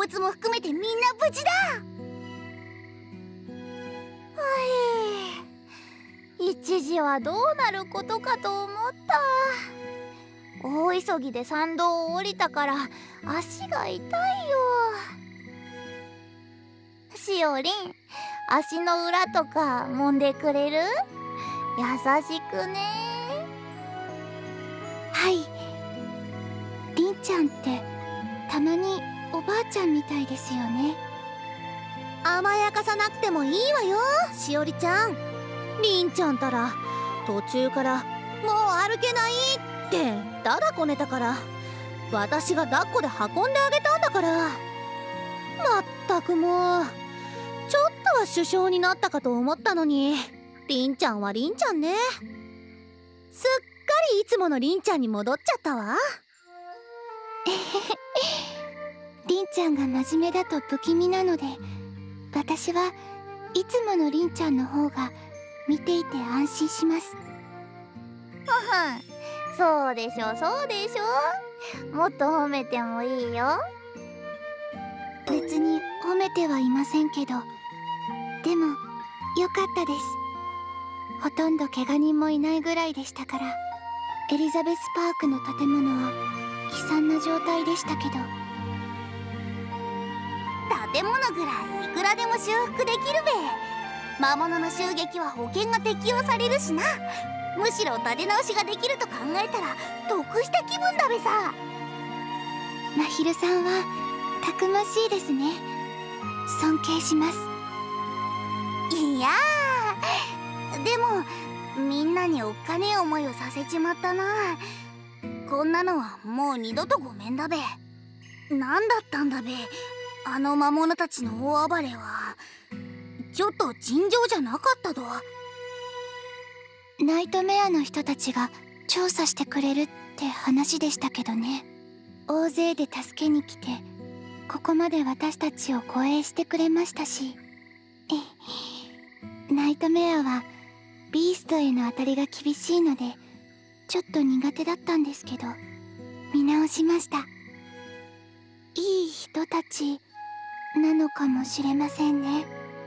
物も含めてみんな無事だ。一時はどうなることかと思った。大急ぎで山道を降りたから足が痛いよ。しおりん、足の裏とか揉んでくれる？優しくね。 はい。りんちゃんってたまにおばあちゃんみたいですよね。 甘やかさなくてもいいわよ、しおりちゃん。りんちゃんたら途中からもう歩けないってだだこねたから、私が抱っこで運んであげたんだから。まったくもう、ちょっとは首相になったかと思ったのに、りんちゃんはりんちゃんね。すっかりいつものりんちゃんに戻っちゃったわ。 りんちゃんが真面目だと不気味なので、私はいつものりんちゃんの方が見ていて安心します。 そうでしょそうでしょ。もっと褒めてもいいよ。 別に褒めてはいませんけど、でもよかったです。ほとんど怪我人もいないぐらいでしたから。エリザベスパークの建物は悲惨な状態でしたけど。 建物ぐらいいくらでも修復できるべ。魔物の襲撃は保険が適用されるしな。むしろ立て直しができると考えたら得した気分だべさ。 まひるさんはたくましいですね。尊敬します。 いやー、でもみんなにおっかねえ思いをさせちまったな。こんなのはもう二度とごめんだべ。何だったんだべ、あの魔物たちの大暴れは。ちょっと尋常じゃなかったと。 ナイトメアの人たちが調査してくれるって話でしたけどね。大勢で助けに来て、ここまで私たちを護衛してくれましたし。ナイトメアはビーストへの当たりが厳しいのでちょっと苦手だったんですけど、見直しました。いい人たちなのかもしれませんね。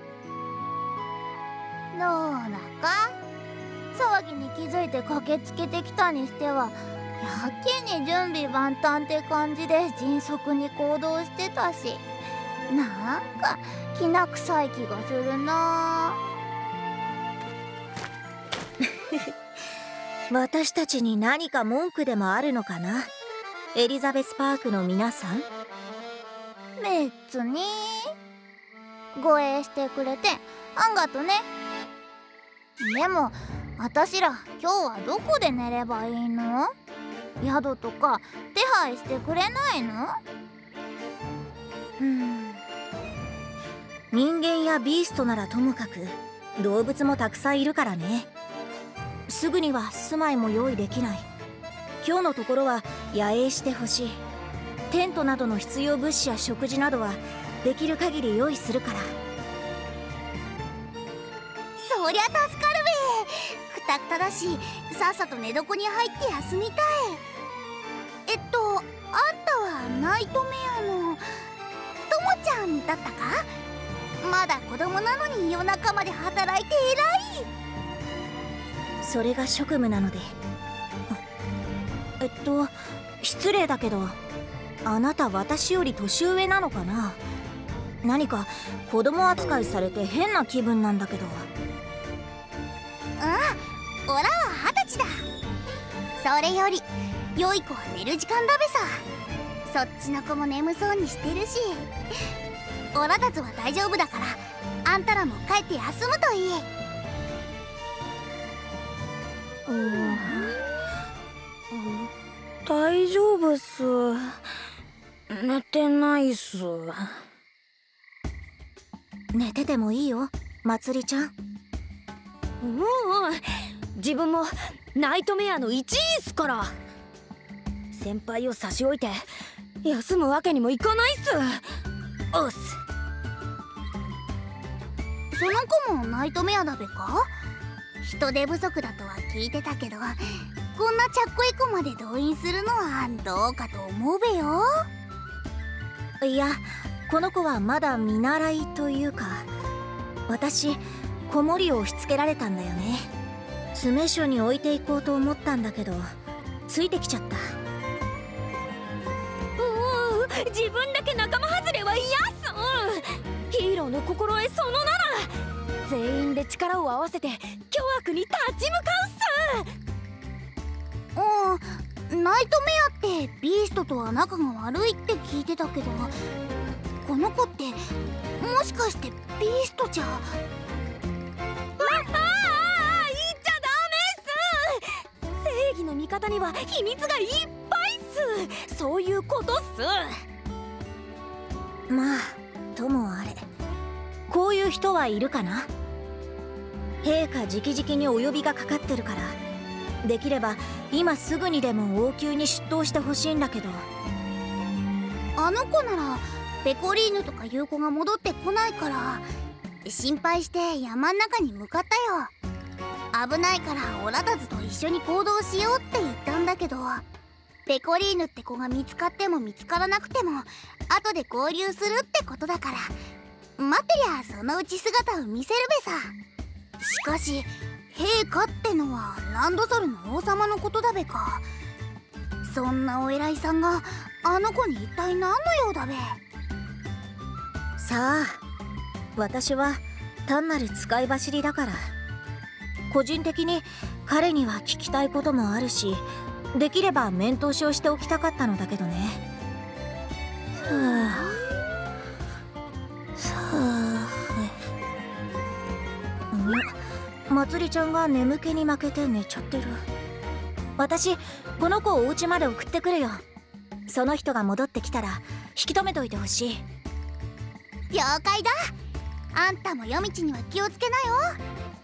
どうだか、騒ぎに気づいて駆けつけてきたにしてはやけに準備万端って感じで迅速に行動してたし、なんかきな臭い気がするな。 私たちに何か文句でもあるのかな、エリザベスパークの皆さん。 別に。護衛してくれてあんがとね。でもあたしら今日はどこで寝ればいいの？宿とか手配してくれないの？ 人間やビーストならともかく動物もたくさんいるからね。すぐには住まいも用意できない。今日のところは野営してほしい。テントなどの必要物資や食事などはできる限り用意するから。 そりゃ助かるべ。くたくただしさっさと寝床に入って休みたい。あんたはナイトメアのともちゃんだったか？まだ子供なのに夜中まで働いて偉い。 それが職務なので。失礼だけどあなた私より年上なのかな？何か子供扱いされて変な気分なんだけど。 オラは20歳だ。それより良い子は寝る時間だべさ。そっちの子も眠そうにしてるし、オラたちは大丈夫だから、あんたらも帰って休むといい。 大丈夫っす。寝てないっす。寝ててもいいよ、まつりちゃん。 自分もナイトメアの一員っすから。先輩を差し置いて休むわけにもいかないっす。おっす。 その子もナイトメアだべか？人手不足だとは聞いてたけど、こんなちゃっこい子まで動員するのはどうかと思うべよ。 いや、 この子はまだ見習いというか、私子守を押し付けられたんだよね。詰め所に置いていこうと思ったんだけど、ついてきちゃった。 自分だけ仲間外れは嫌っす。ヒーローの心得そのなら、全員で力を合わせて巨悪に立ち向かうっす。 ナイトメアってビーストとは仲が悪いって聞いてたけど、この子ってもしかしてビーストじゃ。 言っちゃダメっす。正義の味方には秘密がいっぱいっす。そういうことっす。 まあともあれ、こういう人はいるかな。陛下直々にお呼びがかかってるから、できれば今すぐにでも王宮に出頭してほしいんだけど。 あの子ならペコリーヌとかいう子が戻ってこないから心配して山ん中に向かったよ。危ないからオラたちと一緒に行動しようって言ったんだけど、ペコリーヌって子が見つかっても見つからなくても後で合流するってことだから、待ってりゃそのうち姿を見せるべさ。しかし陛下ってのはランドソルの王様のことだべか。そんなお偉いさんがあの子に一体何の用だべ。 さあ、私は単なる使い走りだから、個人的に彼には聞きたいこともあるし、できれば面通しをしておきたかったのだけどね。まつりちゃんが眠気に負けて寝ちゃってる。私この子をお家まで送ってくるよ。その人が戻ってきたら引き止めといてほしい。 了解だ。あんたも夜道には気をつけなよ。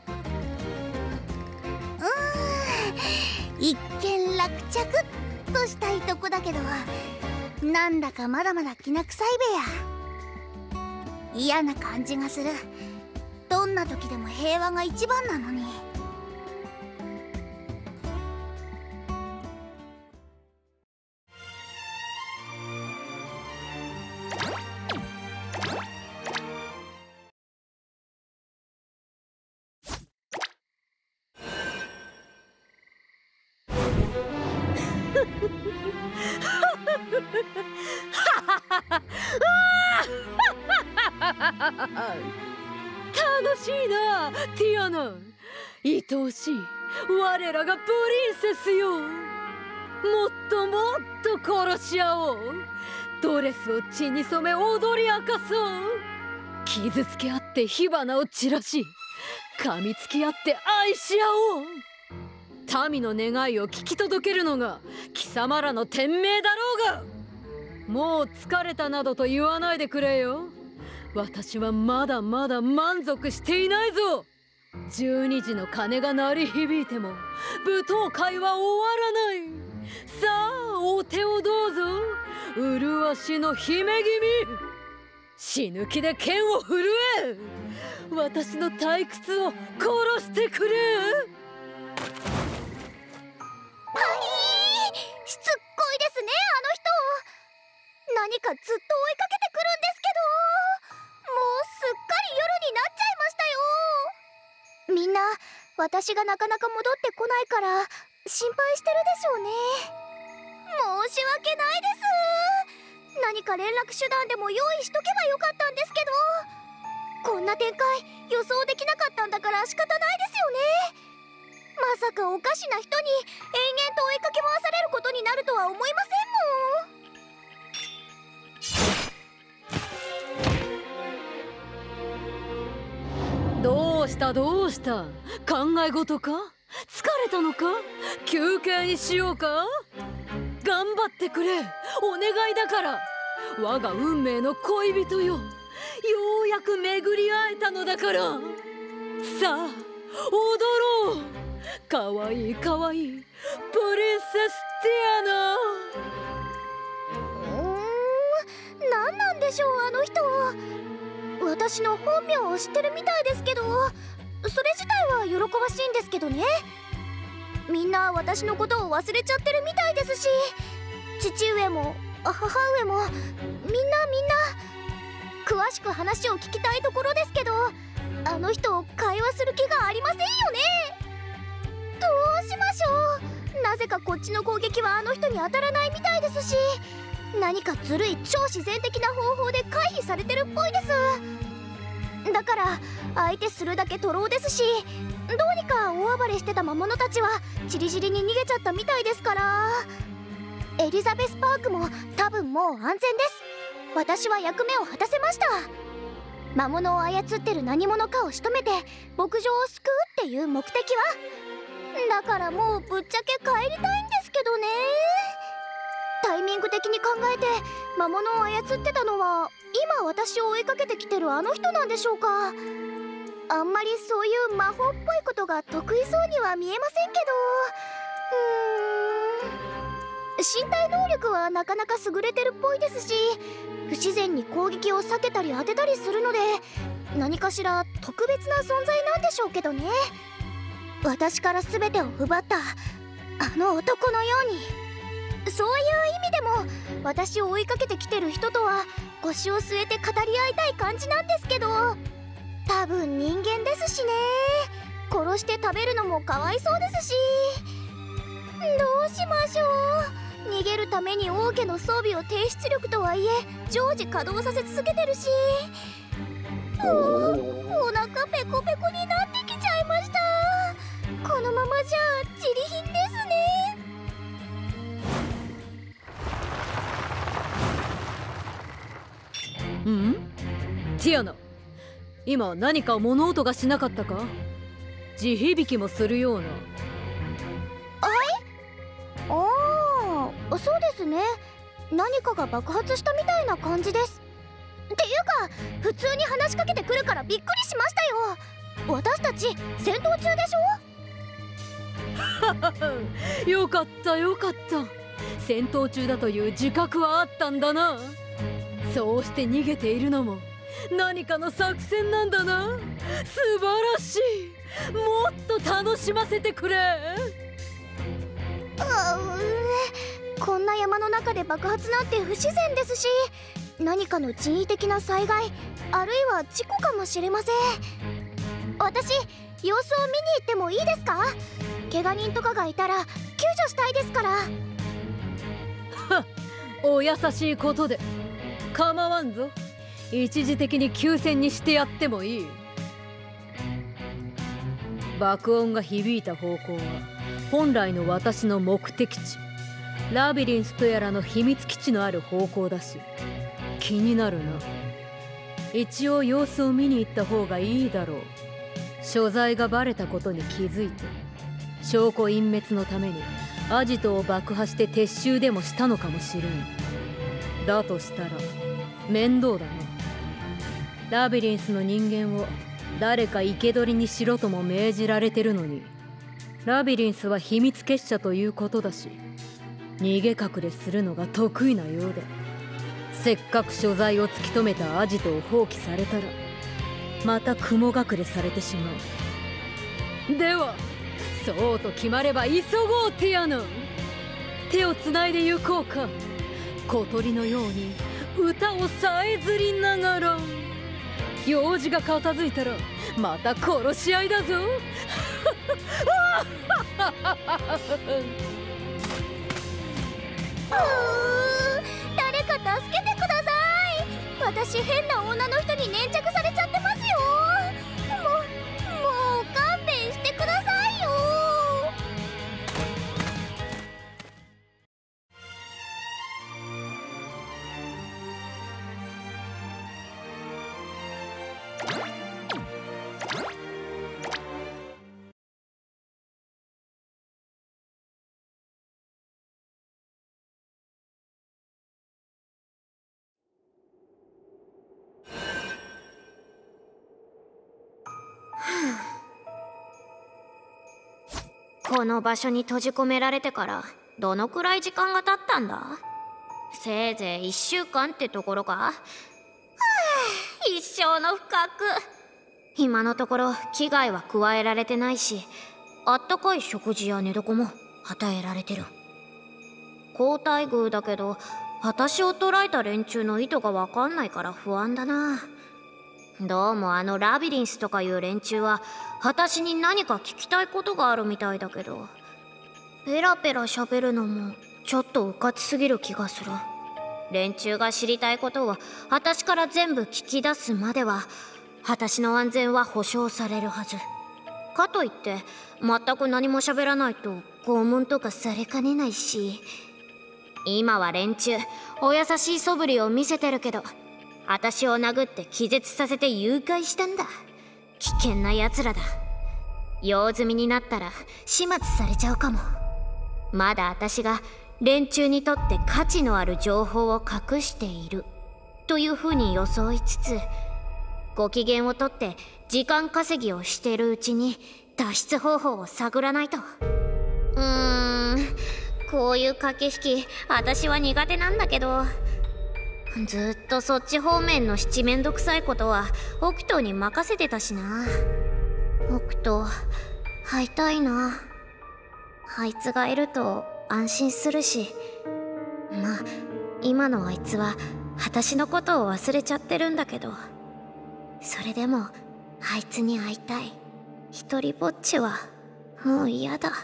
一見落着としたいとこだけど、なんだかまだまだきな臭いべや。嫌な感じがする。どんな時でも平和が一番なのに。 楽しいなティアナ。愛おしい我らがプリンセスよ。もっともっと殺し合おう。ドレスを血に染め踊り明かそう。傷つけ合って火花を散らし、噛みつき合って愛し合おう。民の願いを聞き届けるのが貴様らの天命だろうが。もう疲れたなどと言わないでくれよ。私はまだまだ満足していないぞ。12時の鐘が鳴り響いても舞踏会は終わらない。さあお手をどうぞ、麗しの姫君。死ぬ気で剣を振るえ。私の退屈を殺してくれ。 しつっこいですね、あの人。何かずっと追いかけてくるんですけど、もうすっかり夜になっちゃいましたよ。 みんな私がなかなか戻ってこないから心配してるでしょうね。 申し訳ないです。何か連絡手段でも用意しとけばよかったんですけど、こんな展開予想できなかったんだから仕方ないですよね。まさかおかしな人に延々と追いかけ回されることになるとは思いませんもん。 どうしたどうした、考え事か。疲れたのか。休憩にしようか。頑張ってくれ、お願いだから。我が運命の恋人よ、ようやく巡り会えたのだから。さあ踊ろう。かわいいかわいいプリンセスティアナ。 何なんでしょうあの人。私の本名を知ってるみたいですけど、それ自体は喜ばしいんですけどね。みんな私のことを忘れちゃってるみたいですし、父上も母上もみんな詳しく話を聞きたいところですけど、あの人会話する気がありませんよね。どうしましょう。なぜかこっちの攻撃はあの人に当たらないみたいですし、何かずるい超自然的な方法で回避されてるっぽいです。だから相手するだけ徒労ですし、どうにか大暴れしてた魔物たちはチリチリに逃げちゃったみたいですから、エリザベスパークも多分もう安全です。私は役目を果たせました。魔物を操ってる何者かを仕留めて牧場を救うっていう目的は。だからもうぶっちゃけ帰りたいんですけどね。タイミング的に考えて魔物を操ってたのは今私を追いかけてきてるあの人なんでしょうか。あんまりそういう魔法っぽいことが得意そうには見えませんけど、身体能力はなかなか優れてるっぽいですし、不自然に攻撃を避けたり当てたりするので、何かしら特別な存在なんでしょうけどね。私から全てを奪ったあの男のように。そういう意味でも私を追いかけてきてる人とは腰を据えて語り合いたい感じなんですけど、多分人間ですしね。殺して食べるのもかわいそうですし、どうしましょう。逃げるために王家の装備を低出力とはいえ常時稼働させ続けてるし、お腹ペコペコになってきちゃいました。このままじゃ自利品ですね。 ティアナ、今何か物音がしなかったか？地響きもするような。 ああ、そうですね。何かが爆発したみたいな感じです。っていうか普通に話しかけてくるからびっくりしましたよ。私たち戦闘中でしょ。 よかったよかった。戦闘中だという自覚はあったんだな。そうして逃げているのも何かの作戦なんだな。素晴らしい。もっと楽しませてくれ。 こんな山の中で爆発なんて不自然ですし、何かの人為的な災害あるいは事故かもしれません。私様子を見に行ってもいいですか？怪我人とかがいたら救助したいですから。 お優しいことで構わんぞ。一時的に休戦にしてやってもいい。爆音が響いた方向は本来の私の目的地ラビリンスとやらの秘密基地のある方向だし、気になるな。一応様子を見に行った方がいいだろう。所在がバレたことに気づいて証拠隠滅のためにアジトを爆破して撤収でもしたのかもしれん。だとしたら面倒だな。ラビリンスの人間を誰か生け捕りにしろとも命じられてるのに、ラビリンスは秘密結社ということだし、逃げ隠れするのが得意なようで、せっかく所在を突き止めたアジトを放棄されたらまた雲隠れされてしまう。ではそうと決まれば急ごう。ティアナ、手をつないで行こうか。小鳥のように歌をさえずりながら。用事が片付いたらまた殺し合いだぞ。 誰か助けてください。私変な女の人に粘着されちゃってますよ。もう勘弁してくださいよ。 この場所に閉じ込められてからどのくらい時間が経ったんだ？せいぜい1週間ってところか。一生の不覚。今のところ危害は加えられてないし、あったかい食事や寝床も与えられてる。好待遇だけど私を捕らえた連中の意図が分かんないから不安だな。どうもあのラビリンスとかいう連中は私に何か聞きたいことがあるみたいだけど、ペラペラ喋るのもちょっとうかつすぎる気がする。連中が知りたいことを私から全部聞き出すまでは私の安全は保証されるはず。かといって全く何も喋らないと拷問とかされかねないし。今は連中お優しい素振りを見せてるけど、私を殴って気絶させて誘拐したんだ。危険な奴らだ。用済みになったら始末されちゃうかも。まだ私が連中にとって価値のある情報を隠しているという風に装いつつ、ご機嫌をとって時間稼ぎをしてるうちに脱出方法を探らないと。こういう駆け引き私は苦手なんだけど、ずっとそっち方面の七面倒くさいことはオクトに任せてたしな。オクト会いたいな。あいつがいると安心するし、まあ今のあいつは私のことを忘れちゃってるんだけど、それでもあいつに会いたい。一人ぼっちはもう嫌だ。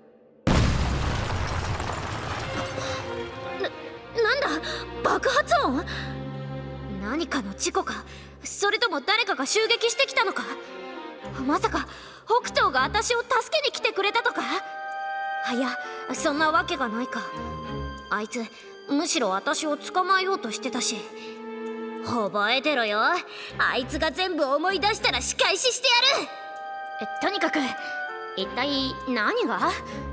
なんだ爆発音？何かの事故か、それとも誰かが襲撃してきたのか。まさか北東が私を助けに来てくれたとか。いや、そんなわけがないか。あいつむしろ私を捕まえようとしてたし。覚えてろよ、あいつが全部思い出したら仕返ししてやる。とにかく一体何が？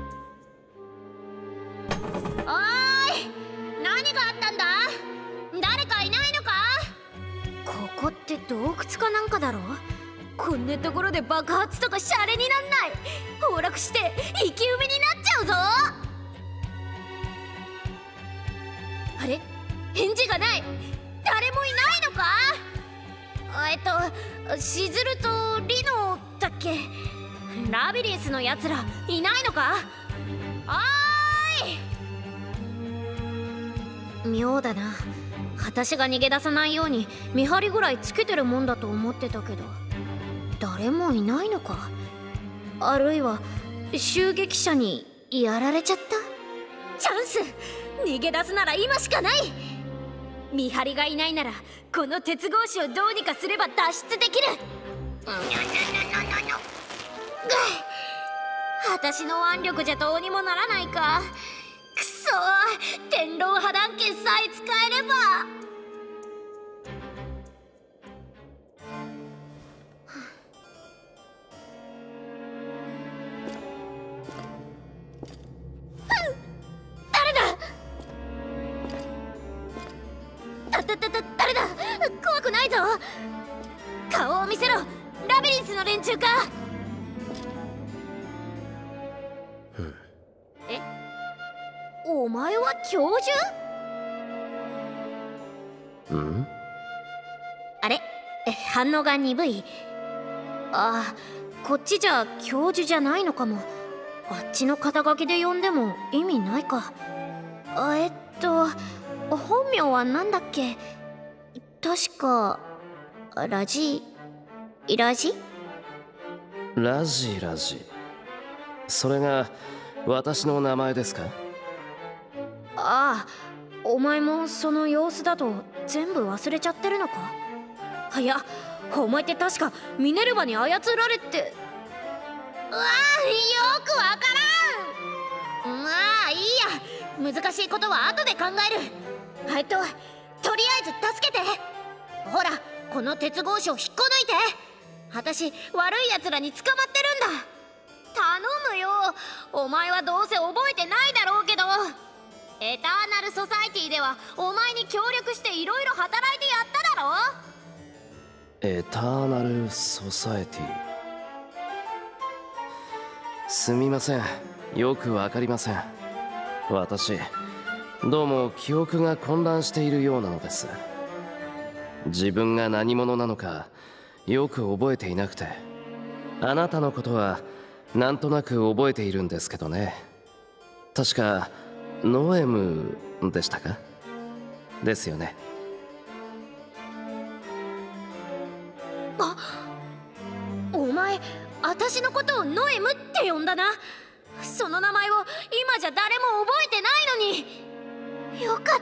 おーい、何があったんだ？誰かいないのか？ここって洞窟かなんかだろ？こんなところで爆発とかシャレになんない。崩落して生き埋めになっちゃうぞ。あれ？返事がない。誰もいないのか？しずるとリノだっけ？ラビリンスのやつらいないのか？おーい！妙だな。私が逃げ出さないように見張りぐらいつけてるもんだと思ってたけど、誰もいないのか？あるいは襲撃者にやられちゃった？チャンス！逃げ出すなら今しかない。見張りがいないならこの鉄格子をどうにかすれば脱出できる。私の腕力じゃどうにもならないか。くそ、天狼破断剣さえ使えれば。誰だ？怖くないぞ。顔を見せろ。ラビリンスの連中か？お前は教授？あれ？反応が鈍い。ああ、こっちじゃ教授じゃないのかも。あっちの肩書きで呼んでも意味ないか。本名はなんだっけ？確かラジ。 それが私の名前ですか？ ああ、お前もその様子だと全部忘れちゃってるのか？いや、お前って確かミネルヴァに操られて。うわあ、よくわからん。まあいいや、難しいことは後で考える。とりあえず助けて。ほら、この鉄格子を引っこ抜いて。私悪い奴らに捕まってるんだ。頼むよ。お前はどうせ覚えてないだろうけど、エターナルソサイティではお前に協力していろいろ働いてやっただろ。 エターナルソサエティ。すみません、よくわかりません。私どうも記憶が混乱しているようなのです。自分が何者なのかよく覚えていなくて、あなたのことはなんとなく覚えているんですけどね。確かノエムでしたか？ ですよね。 お前、私のことをノエムって呼んだな。その名前を今じゃ誰も覚えてないのに。よかった。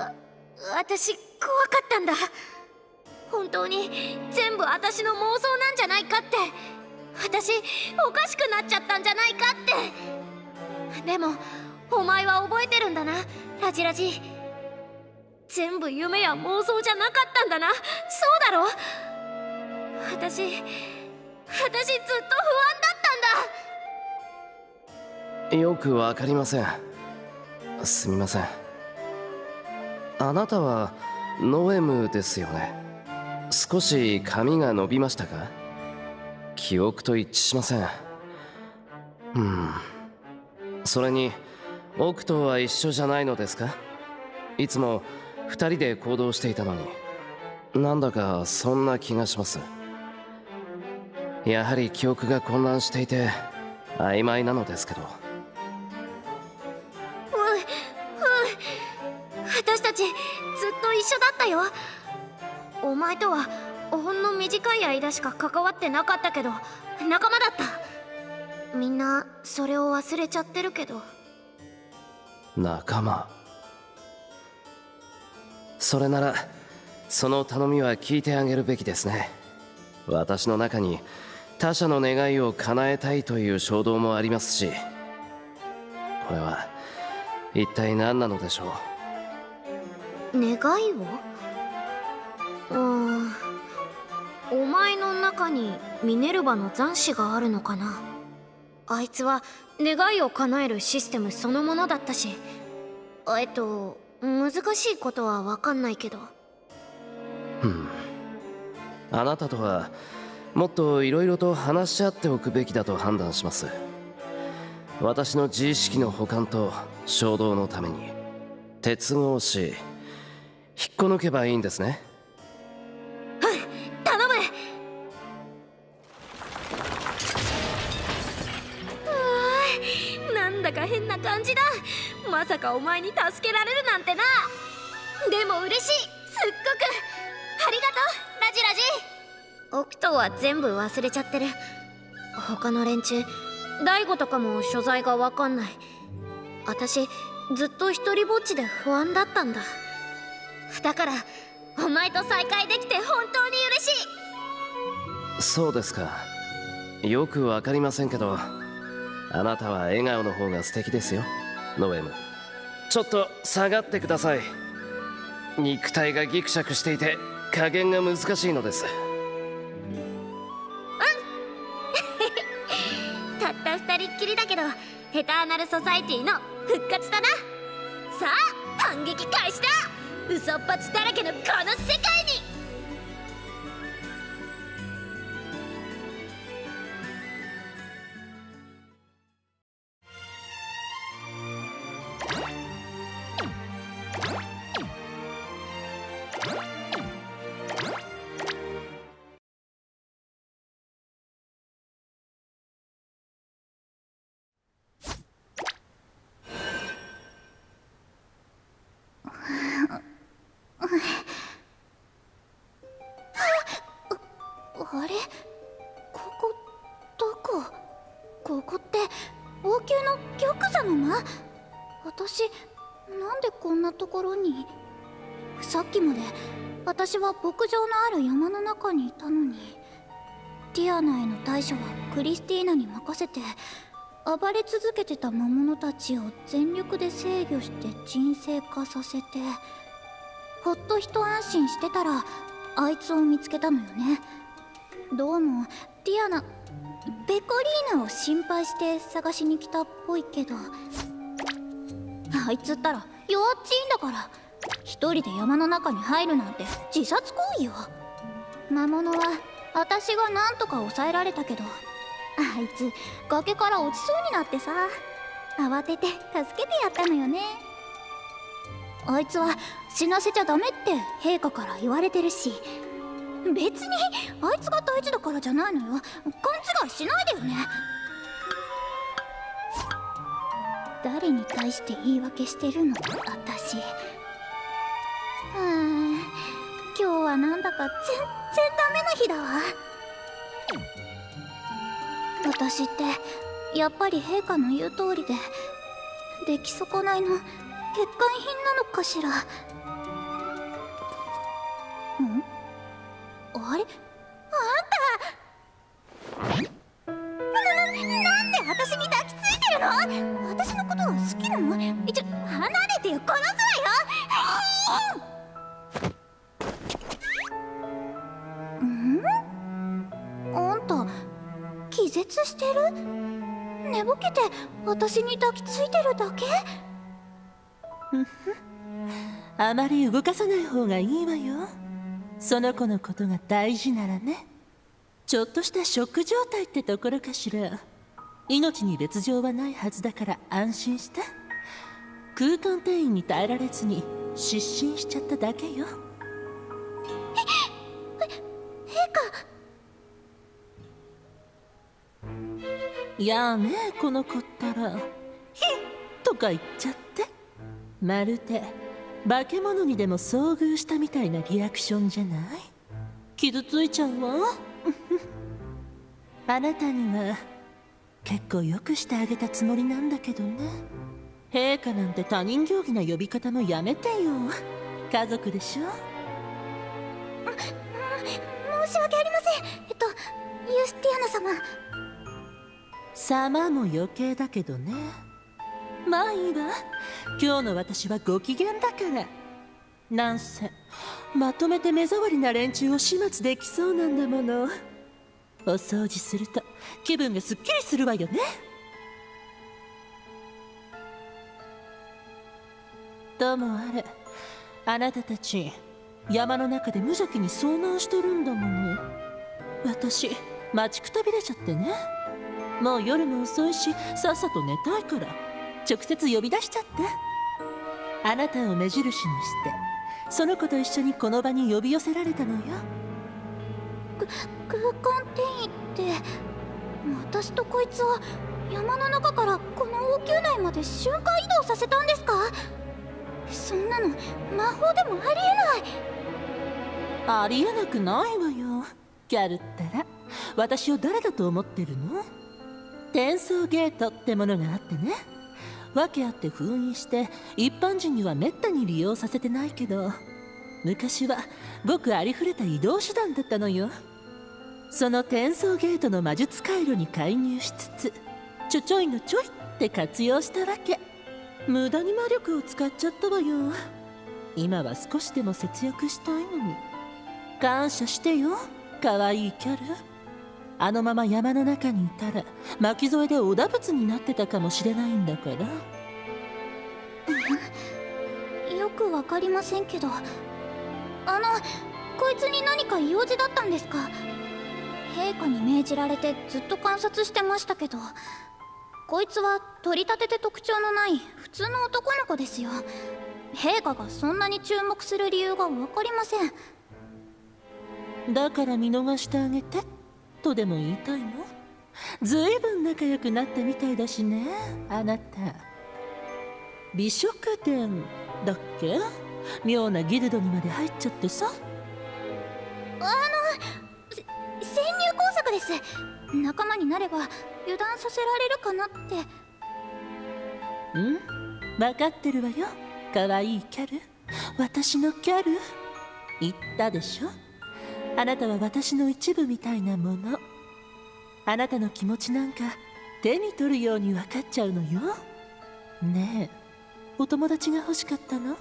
私怖かったんだ。本当に全部私の妄想なんじゃないかって。私おかしくなっちゃったんじゃないかって。でもお前は覚えてるんだな、ラジラジ。全部夢や妄想じゃなかったんだな。そうだろ。私ずっと不安だったんだ。 よくわかりません。すみません。あなたはノエムですよね。少し髪が伸びましたか？記憶と一致しません。それにオクトは一緒じゃないのですか？いつも二人で行動していたのに。なんだかそんな気がします。やはり記憶が混乱していて曖昧なのですけど。 私たちずっと一緒だったよ。お前とはほんの短い間しか関わってなかったけど仲間だった。みんなそれを忘れちゃってるけど。 仲間。それならその頼みは聞いてあげるべきですね。私の中に他者の願いを叶えたいという衝動もありますし、これは一体何なのでしょう。 願いを？お前の中にミネルヴァの残滓があるのかな。あいつは願いを叶えるシステムそのものだったし、難しいことは分かんないけど。 あなたとはもっといろいろと話し合っておくべきだと判断します。私の自意識の補完と衝動のために鉄格子引っこ抜けばいいんですね。 頼む。なんだか変な感じだ。まさかお前に助けられるなんてな。でも嬉しい、すっごく。ありがとう、ラジラジ。オクトは全部忘れちゃってる。他の連中、大悟とかも所在が分かんない。私ずっと一人ぼっちで不安だったんだ。だからお前と再会できて本当に嬉しい。 そうですか。よくわかりませんけど、あなたは笑顔の方が素敵ですよ、ノエム。ちょっと下がってください。肉体がギクシャクしていて加減が難しいのです。 たった二人っきりだけどエターナルソサエティの復活だな。さあ反撃開始だ。ウソッパチだらけのこの世界に。 あれ、ここって王宮の玉座の間？私なんでこんなところに？さっきまで私は牧場のある山の中にいたのに。ティアナへの対処はクリスティーナに任せて、暴れ続けてた魔物たちを全力で制御して沈静化させて、ほっと一安心してたらあいつを見つけたのよね。どうもティアナ、ペコリーナを心配して探しに来たっぽいけど、あいつったら弱っちいんだから、一人で山の中に入るなんて自殺行為よ。魔物は私がなんとか抑えられたけど、あいつ崖から落ちそうになってさ、慌てて助けてやったのよね。あいつは死なせちゃダメって陛下から言われてるし、別にあいつが大事だからじゃないのよ。勘違いしないでよね。誰に対して言い訳してるの私。 今日はなんだか全然ダメな日だわ。私ってやっぱり陛下の言う通りで出来損ないの欠陥品なのかしら。あれ、なんで私に抱きついてるの？私のことは好きなの？離れてよ、殺すわよ。あんた気絶してる？寝ぼけて私に抱きついてるだけ？ あまり動かさない方がいいわよ。その子のことが大事ならね。ちょっとしたショック状態ってところかしら。命に別状はないはずだから安心して。空間転移に耐えられずに失神しちゃっただけよ。やあね、この子ったら「ヒッ!」とか言っちゃって、まるで化け物にでも遭遇したみたいなリアクションじゃない？傷ついちゃうわ。あなたには結構よくしてあげたつもりなんだけどね。陛下なんて他人行儀な呼び方もやめてよ。家族でしょ。 申し訳ありません。ユスティアナ様。 様も余計だけどね。まあいいわ。今日の私はご機嫌だから。なんせまとめて目障りな連中を始末できそうなんだもの。お掃除すると気分がすっきりするわよね。ともあれ、あなたたち山の中で無邪気に遭難しとるんだもの。私待ちくたびれちゃってね。もう夜も遅いしさっさと寝たいから直接呼び出しちゃって。あなたを目印にしてその子と一緒にこの場に呼び寄せられたのよ。 空間転移って私とこいつは山の中からこの王宮内まで瞬間移動させたんですか？そんなの魔法でもありえない。 ありえなくないわよ。ギャルったら私を誰だと思ってるの？転送ゲートってものがあってね。訳あって封印して一般人にはめったに利用させてないけど、昔はごくありふれた移動手段だったのよ。その転送ゲートの魔術回路に介入しつつちょいのちょいって活用したわけ。無駄に魔力を使っちゃったわよ。今は少しでも節約したいのに。感謝してよ、かわいいキャル。あのまま山の中にいたら巻き添えで織田仏になってたかもしれないんだから。 よくわかりませんけど、こいつに何か用事だったんですか？陛下に命じられてずっと観察してましたけど、こいつは取り立てて特徴のない普通の男の子ですよ。陛下がそんなに注目する理由がわかりません。 だから見逃してあげてとでも言いたいの？ずいぶん仲良くなったみたいだしね、あなた。美食殿だっけ？妙なギルドにまで入っちゃってさ。 潜入工作です。仲間になれば油断させられるかなって。 分かってるわよ、かわいいキャル。私のキャル。言ったでしょ。あなたは私の一部みたいなもの。あなたの気持ちなんか手に取るように分かっちゃうのよ。ねえ、お友達が欲しかったの？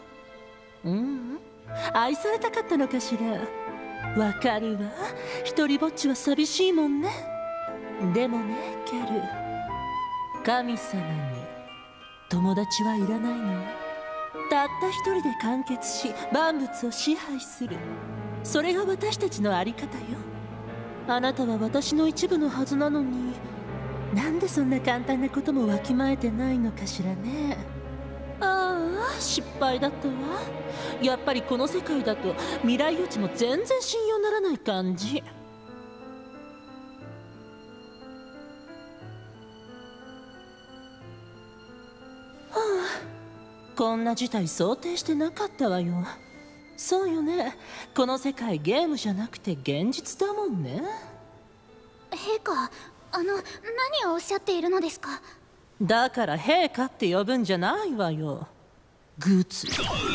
愛されたかったのかしら。わかるわ、一人ぼっちは寂しいもんね。でもね、キャル、神様に友達はいらないのよ。たった一人で完結し万物を支配する、それが私たちのあり方よ。あなたは私の一部のはずなのに、なんでそんな簡単なこともわきまえてないのかしらね。ああ、失敗だったわ。やっぱりこの世界だと未来予知も全然信用ならない感じ。はあ、こんな事態想定してなかったわよ。 そうよね。この世界ゲームじゃなくて現実だもんね。 陛下、何をおっしゃっているのですか？ だから陛下って呼ぶんじゃないわよ。グツ。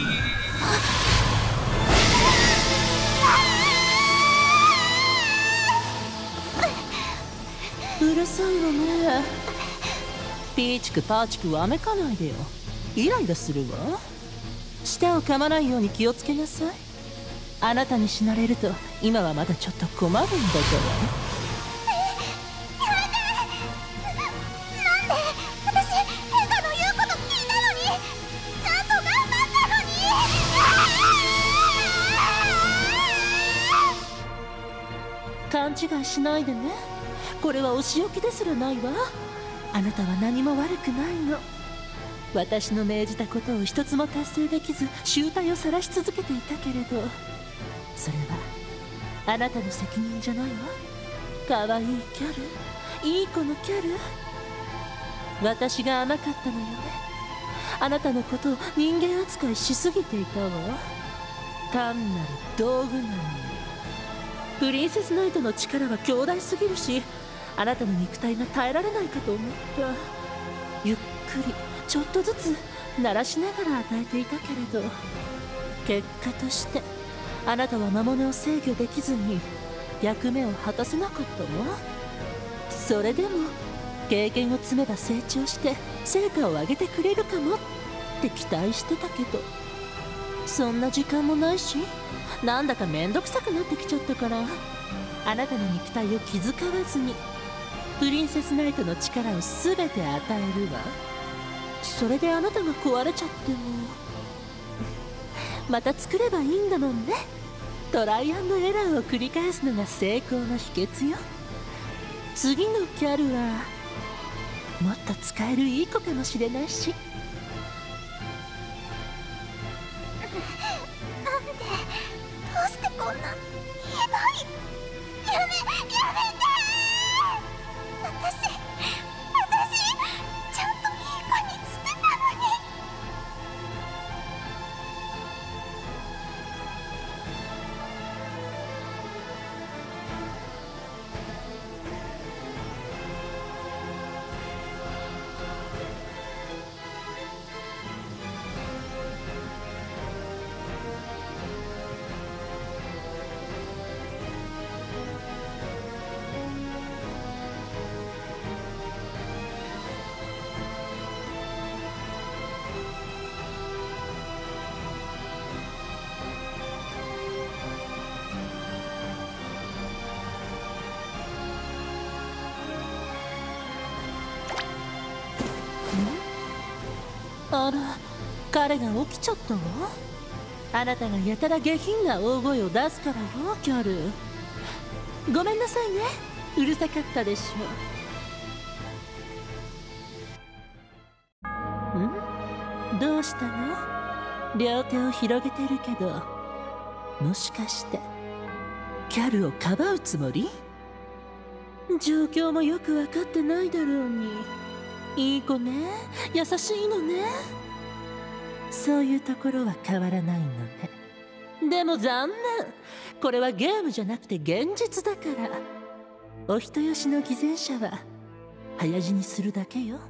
うるさいわね。ピーチクパーチクわめかないでよ。イライラするわ。舌を噛まないように気をつけなさい。あなたに死なれると今はまだちょっと困るんだから。勘違いしないでね。これはお仕置きですらないわ。あなたは何も悪くないの。私の命じたことを一つも達成できず醜態を晒し続けていたけれど、それはあなたの責任じゃないわ。可愛いキャル、いい子のキャル。私が甘かったのよね。あなたのことを人間扱いしすぎていたわ。単なる道具なのよ。プリンセスナイトの力は強大すぎるし、あなたの肉体が耐えられないかと思った。ゆっくりちょっとずつ鳴らしながら与えていたけれど、結果としてあなたは魔物を制御できずに役目を果たせなかったわ。それでも経験を積めば成長して成果を上げてくれるかもって期待してたけど、そんな時間もないし、なんだかめんどくさくなってきちゃったから、あなたの肉体を気遣わずにプリンセスナイトの力を全て与えるわ。それであなたが壊れちゃってもまた作ればいいんだもんね。トライアンドエラーを繰り返すのが成功の秘訣よ。次のキャルはもっと使えるいい子かもしれないし。 どうしてこんなひどい。やめて。私ちゃんといい子にしてたのに。 あら、彼が起きちゃったわ。あなたがやたら下品な大声を出すからよ、キャル。ごめんなさいね、うるさかったでしょ。どうしたの？両手を広げてるけど、もしかしてキャルをかばうつもり？状況もよく分かってないだろうに。いい子ね、優しいのね。そういうところは変わらないのね。でも残念、これはゲームじゃなくて現実だから。お人よしの偽善者は早死にするだけよ。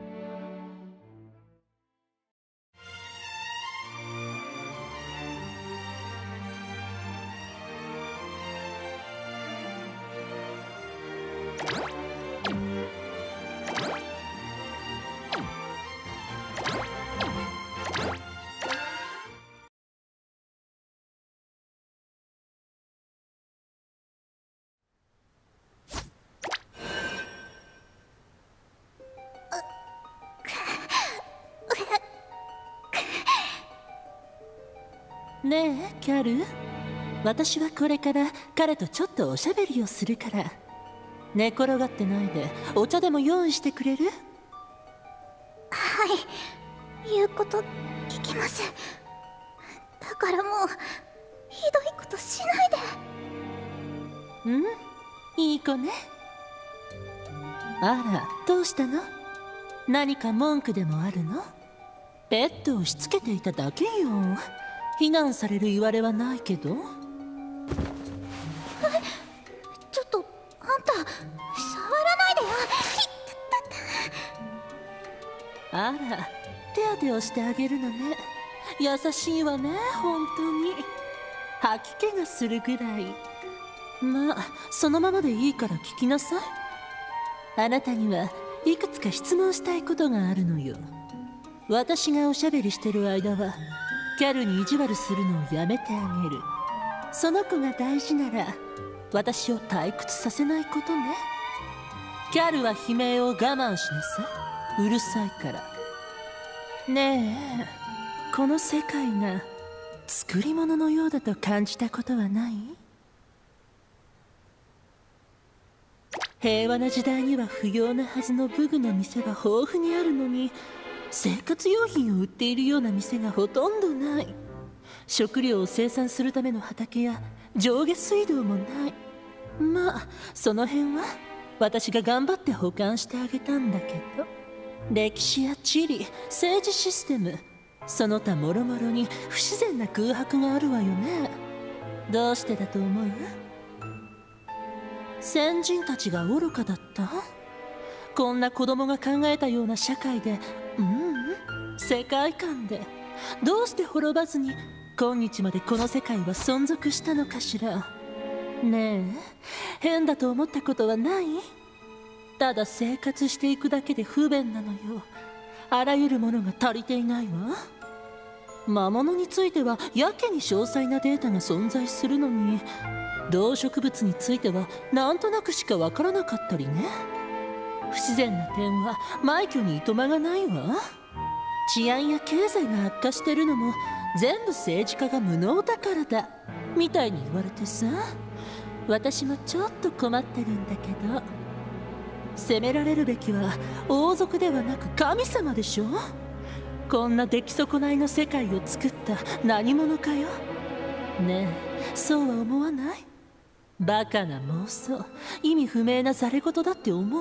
ねえ、キャル。私はこれから彼とちょっとおしゃべりをするから、寝転がってないでお茶でも用意してくれる？ はい、言うこと聞きます。だからもうひどいことしないで。 いい子ね。あら、どうしたの？何か文句でもあるの？ペットをしつけていただけよ。 非難される言われはないけど。 ちょっとあんた触らないでよ。 あら、手当てをしてあげるのね。優しいわね、本当に。吐き気がするぐらい。まあそのままでいいから聞きなさい。あなたにはいくつか質問したいことがあるのよ。私がおしゃべりしてる間はキャルに意地悪するのをやめてあげる。その子が大事なら私を退屈させないことね。キャルは悲鳴を我慢しなさい。うるさいから。ねえ、この世界が作り物のようだと感じたことはない？平和な時代には不要なはずの武具の店が豊富にあるのに、生活用品を売っているような店がほとんどない。食料を生産するための畑や上下水道もない。まあその辺は私が頑張って保管してあげたんだけど、歴史や地理、政治システム、その他もろもろに不自然な空白があるわよね。どうしてだと思う？先人たちが愚かだった？こんな子供が考えたような社会で、世界観でどうして滅ばずに今日までこの世界は存続したのかしら。ねえ、変だと思ったことはない？ただ生活していくだけで不便なのよ。あらゆるものが足りていないわ。魔物についてはやけに詳細なデータが存在するのに、動植物についてはなんとなくしかわからなかったりね。不自然な点は枚挙にいとまがないわ。治安や経済が悪化してるのも全部政治家が無能だからだみたいに言われてさ、私もちょっと困ってるんだけど、責められるべきは王族ではなく神様でしょ。こんな出来損ないの世界を作った何者かよ。ねえ、そうは思わない？バカな妄想、意味不明なざれ言だって思う？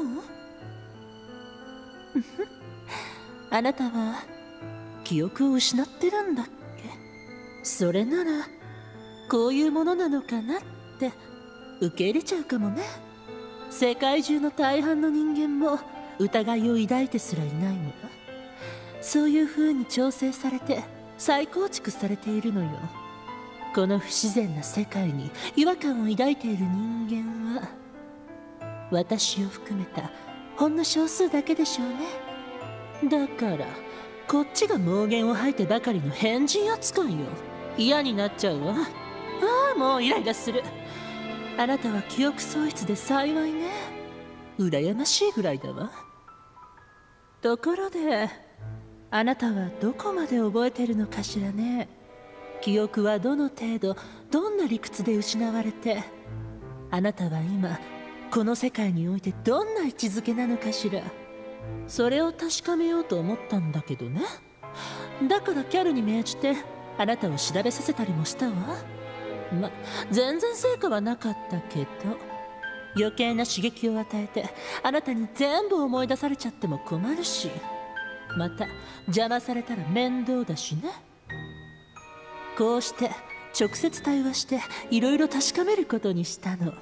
あなたは記憶を失ってるんだっけ？それならこういうものなのかなって受け入れちゃうかもね。世界中の大半の人間も疑いを抱いてすらいないのよ。そういう風に調整されて再構築されているのよ。この不自然な世界に違和感を抱いている人間は私を含めたほんの少数だけでしょうね。だからこっちが妄言を吐いてばかりの変人扱いよ。嫌になっちゃうわ。ああ、もうイライラする。あなたは記憶喪失で幸いね。羨ましいぐらいだわ。ところであなたはどこまで覚えてるのかしらね。記憶はどの程度、どんな理屈で失われて、あなたは今この世界においてどんな位置づけなのかしら。それを確かめようと思ったんだけどね。だからキャルに命じてあなたを調べさせたりもしたわ。ま、全然成果はなかったけど、余計な刺激を与えてあなたに全部思い出されちゃっても困るし、また邪魔されたら面倒だしね。こうして直接対話していろいろ確かめることにしたの。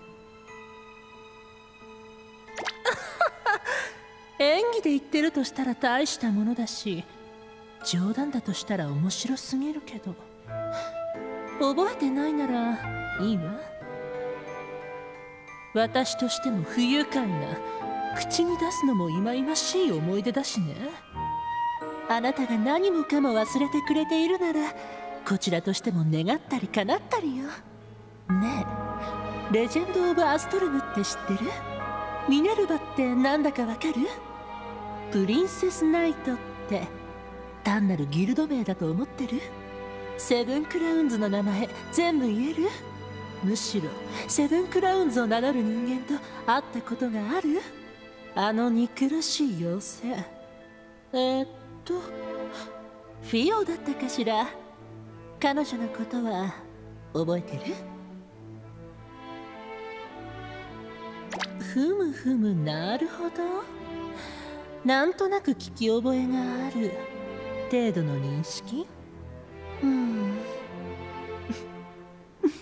演技で言ってるとしたら大したものだし、冗談だとしたら面白すぎるけど、覚えてないならいいわ。私としても不愉快な、口に出すのも忌々しい思い出だしね。あなたが何もかも忘れてくれているなら、こちらとしても願ったり叶ったりよ。ねえ、レジェンド・オブ・アストルムって知ってる？ミネルヴァってなんだかわかる？プリンセス・ナイトって単なるギルド名だと思ってる？セブンクラウンズの名前全部言える？むしろセブンクラウンズを名乗る人間と会ったことがある？あの憎らしい妖精、フィオだったかしら。彼女のことは覚えてる？ふむふむ、なるほど。なんとなく聞き覚えがある程度の認識。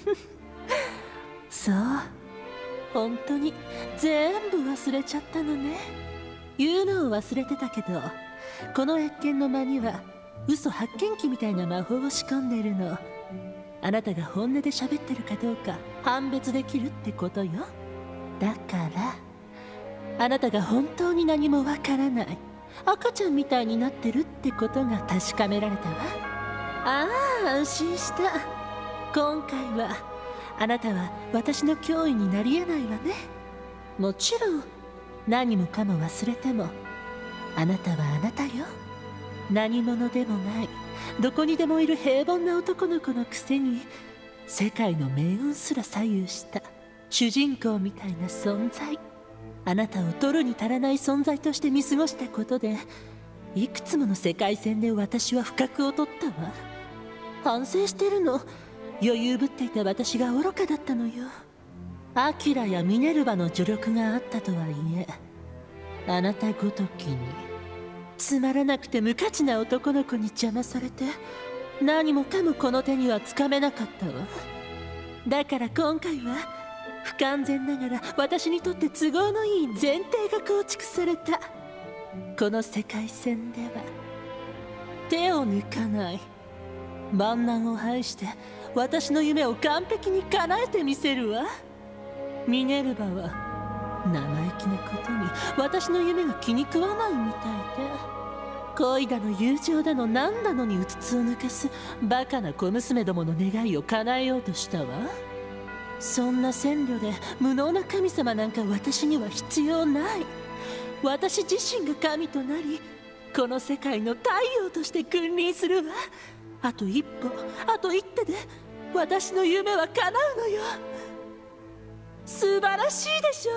そう、本当に全部忘れちゃったのね。言うのを忘れてたけど、この謁見の間には嘘発見器みたいな魔法を仕込んでるの。あなたが本音で喋ってるかどうか判別できるってことよ。だからあなたが本当に何もわからない、赤ちゃんみたいになってるってことが確かめられたわ。ああ、安心した。今回はあなたは私の脅威になり得ないわね。もちろん何もかも忘れてもあなたはあなたよ。何者でもない、どこにでもいる平凡な男の子のくせに世界の命運すら左右した主人公みたいな存在。あなたを取るに足らない存在として見過ごしたことで、いくつもの世界線で私は不覚を取ったわ。反省してるの。余裕ぶっていた私が愚かだったのよ。アキラやミネルヴァの助力があったとはいえ、あなたごときにつまらなくて無価値な男の子に邪魔されて、何もかもこの手にはつかめなかったわ。だから今回は不完全ながら私にとって都合のいい前提が構築された。この世界線では手を抜かない、万難を排して私の夢を完璧に叶えてみせるわ。ミネルヴァは生意気なことに私の夢が気に食わないみたいで、恋だの友情だの何だのにうつつを抜かすバカな小娘どもの願いを叶えようとしたわ。そんな戦慮で無能な神様なんか私には必要ない。私自身が神となり、この世界の太陽として君臨するわ。あと一歩、あと一手で私の夢は叶うのよ。素晴らしいでし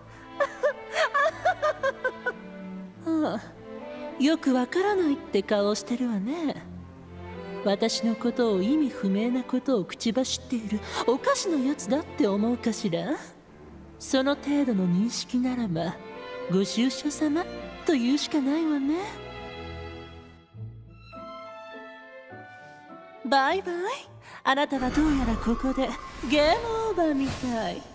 ょ。ああ、よくわからないって顔をしてるわね。私のことを意味不明なことを口走っているおかしなやつだって思うかしら。その程度の認識ならばご愁傷様と言うしかないわね。バイバイ。あなたはどうやらここでゲームオーバーみたい。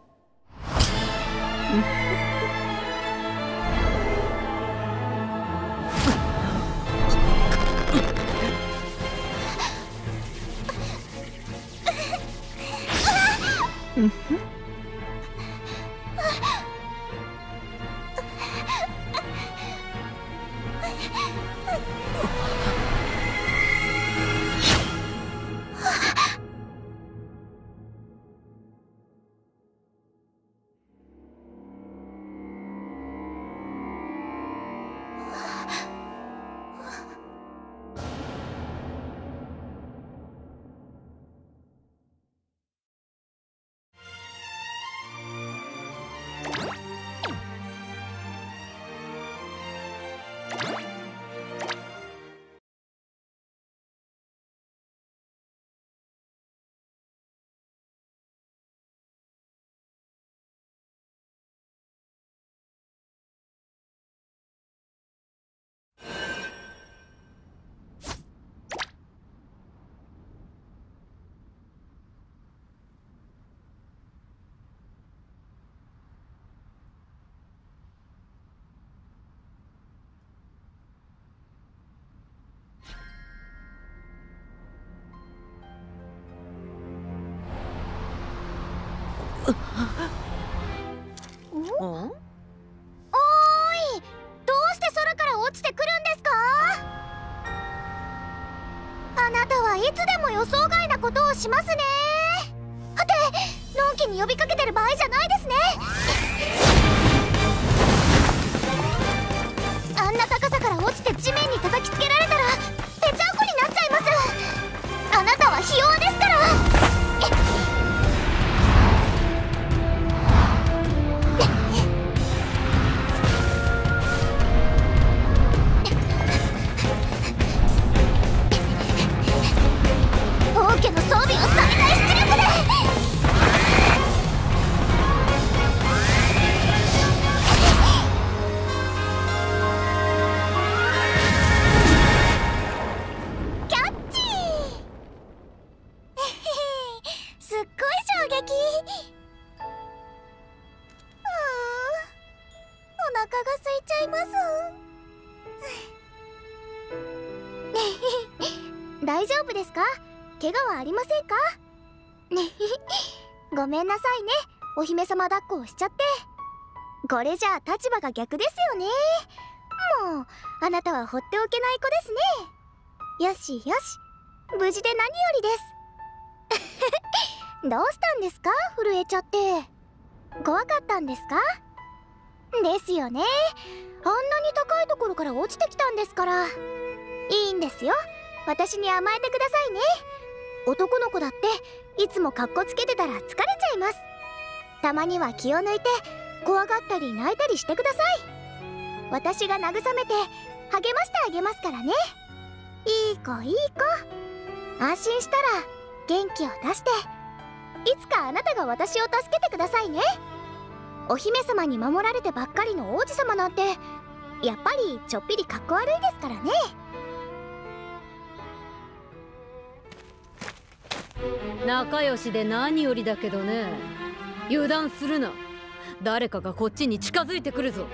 おーい、どうして空から落ちてくるんですか？あなたはいつでも予想外なことをしますね。はて、のんきに呼びかけてる場合じゃないですね。あんな高さから落ちて地面に叩きつけられたらぺちゃんこになっちゃいます。あなたはひ弱ですから。王家の装備を最大出力で。 大丈夫ですか？怪我はありませんか？ごめんなさいね、お姫様抱っこをしちゃって。これじゃあ立場が逆ですよね。もうあなたは放っておけない子ですね。よしよし、無事で何よりです。どうしたんですか？震えちゃって。怖かったんですか？ですよね。あんなに高いところから落ちてきたんですから。いいんですよ、私に甘えてくださいね。男の子だっていつもカッコつけてたら疲れちゃいます。たまには気を抜いて怖がったり泣いたりしてください。私が慰めて励ましてあげますからね。いい子いい子、安心したら元気を出して、いつかあなたが私を助けてくださいね。お姫様に守られてばっかりの王子様なんてやっぱりちょっぴりかっこ悪いですからね。 仲良しで何よりだけどね、油断するな。誰かがこっちに近づいてくるぞ。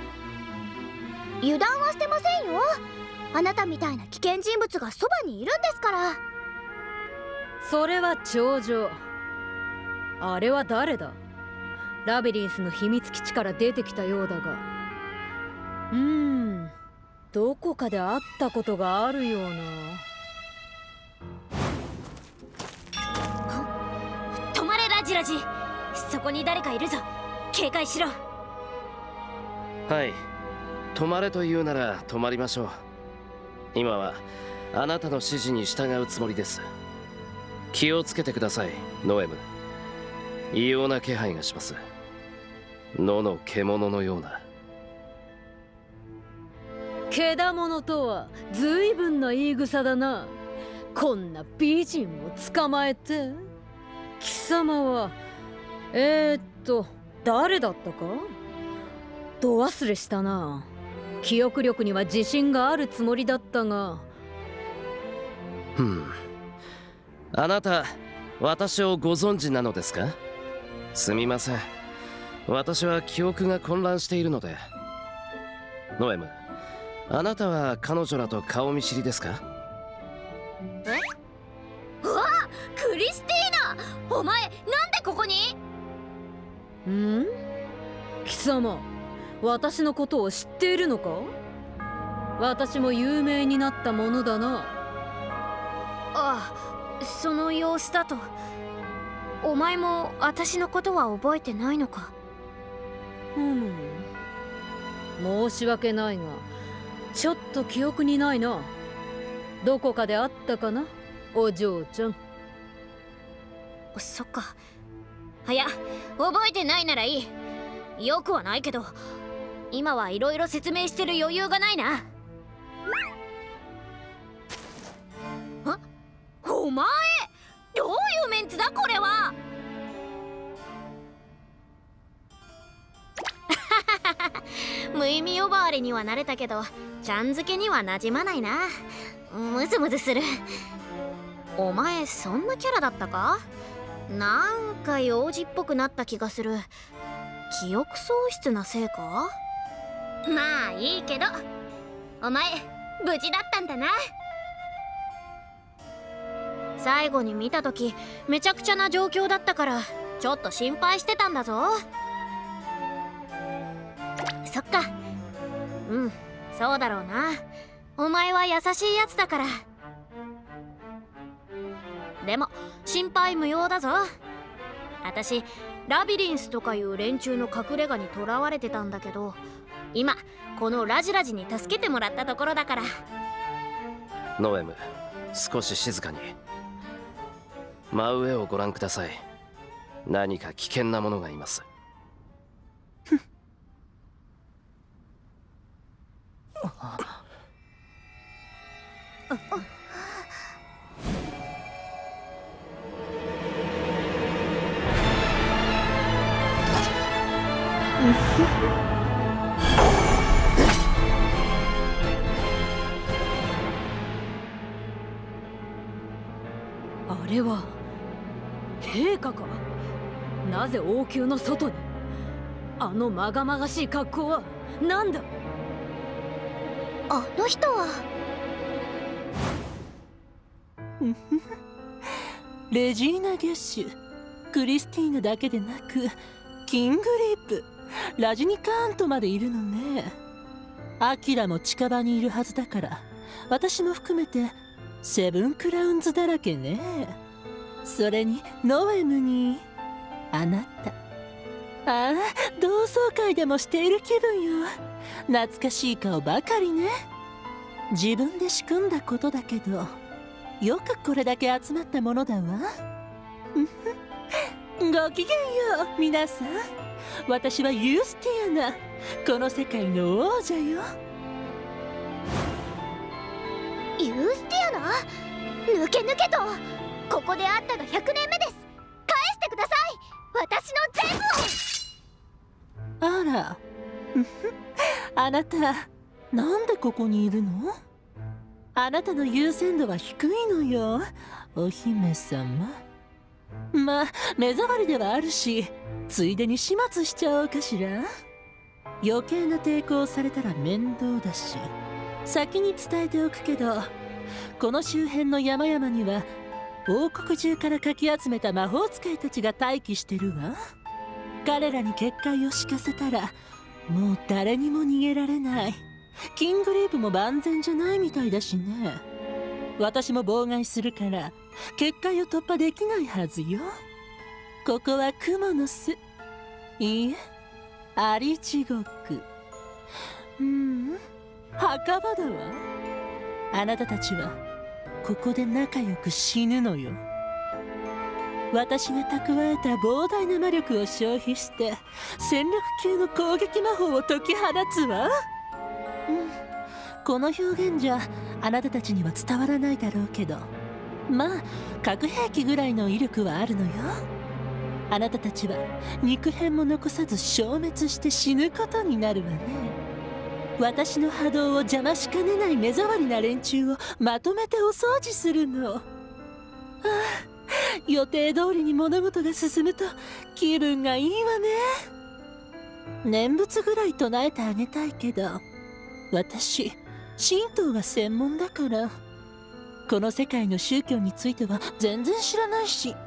油断はしてませんよ。あなたみたいな危険人物がそばにいるんですから。 それは頂上。あれは誰だ？ラビリンスの秘密基地から出てきたようだが、どこかで会ったことがあるような。 止まれラジラジ、そこに誰かいるぞ、警戒しろ。 はい、止まれと言うなら止まりましょう。今はあなたの指示に従うつもりです。気をつけてください、ノエム。異様な気配がします。野の獣のような。 獣とは随分な言い草だな。こんな美人を捕まえて。貴様は誰だったか？ど忘れしたな。記憶力には自信があるつもりだったが。 あなた、私をご存知なのですか？すみません、私は記憶が混乱しているので。ノエム、あなたは彼女らと顔見知りですか？ うわ、クリスティーナ、お前なんでここに？ 貴様、私のことを知っているのか？私も有名になったものだな。 ああ、その様子だとお前も私のことは覚えてないのか？ 申し訳ないがちょっと記憶にないな。どこかで会ったかな、お嬢ちゃん。 そっか。はや、覚えてないならいい。よくはないけど今はいろいろ説明してる余裕がないな。お前、どういうメンツだこれは。無意味呼ばわりには慣れたけどちゃん付けには馴染まないな。ムズムズする。お前そんなキャラだったか？なんか幼児っぽくなった気がする。記憶喪失なせいか？まあいいけどお前無事だったんだな。最後に見た時めちゃくちゃな状況だったからちょっと心配してたんだぞ。そっか、そうだろうな。お前は優しいやつだから。でも心配無用だぞ。私ラビリンスとかいう連中の隠れ家に囚われてたんだけど、今このラジラジに助けてもらったところだから。 ノエム、少し静かに。真上をご覧ください。何か危険なものがいます。 あれは陛下か？なぜ王宮の外に？あのまがまがしい格好は何だ？ あの人はレジーナ・ゲッシュ、クリスティーナだけでなくキングリープ、ラジニカーントまでいるのね。アキラも近場にいるはずだから、私も含めてセブンクラウンズだらけね。それにノエムにあなた。ああ、同窓会でもしている気分よ。懐かしい顔ばかりね。自分で仕組んだことだけど、よくこれだけ集まったものだわ。ごきげんよう皆さん。私はユースティアナ、この世界の王者よ。 ユースティアナ、抜け抜けと。ここで会ったが100年目です。返してください、私の全部を。 あらあなた、なんでここにいるの？あなたの優先度は低いのよ、お姫様。まあ目障りではあるし、ついでに始末しちゃおうかしら。余計な抵抗されたら面倒だし、先に伝えておくけど、この周辺の山々には王国中からかき集めた魔法使いたちが待機してるわ。彼らに結界を敷かせたらもう誰にも逃げられない。キングリープも万全じゃないみたいだしね。私も妨害するから結界を突破できないはずよ。ここはクモの巣、いいえ、アリ地獄。墓場だわ。あなたたちはここで仲良く死ぬのよ。私が蓄えた膨大な魔力を消費して戦力級の攻撃魔法を解き放つわ。この表現じゃあなたたちには伝わらないだろうけど、まあ核兵器ぐらいの威力はあるのよ。あなたたちは肉片も残さず消滅して死ぬことになるわね。私の波動を邪魔しかねない目障りな連中をまとめてお掃除するの。予定通りに物事が進むと気分がいいわね。念仏ぐらい唱えてあげたいけど、私神道が専門だから、この世界の宗教については全然知らないし。